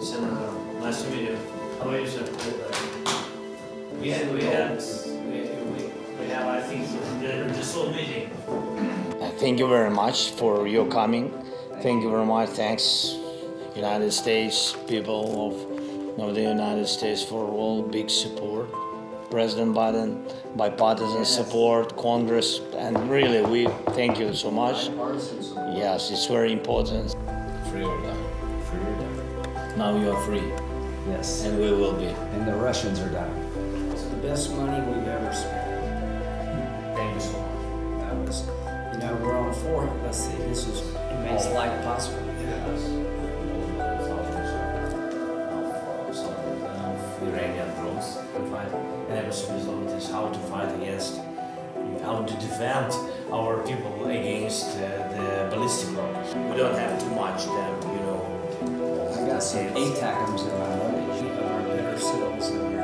Senator. Nice to meet you. How are you, sir? We have, I think, the whole meeting. Thank you very much for your coming. Thank you very much. Thanks, United States, people of the United States for all big support. President Biden, bipartisan support, Congress, and really we thank you so much. Yes, it's very important. Free or die. Free or die. Now you are free. Yes. And we will be. And the Russians are dying. It's the best money we've ever spent. Thank you so much. That was, you know, we're on 4. Let's see, this is, it makes life possible. Iranian drones to fight, and our responsibility is how to fight against, how to defend our people against the ballistic rockets. We don't have too much them, you know. I got some ATACMs in my luggage. Of our better selves and our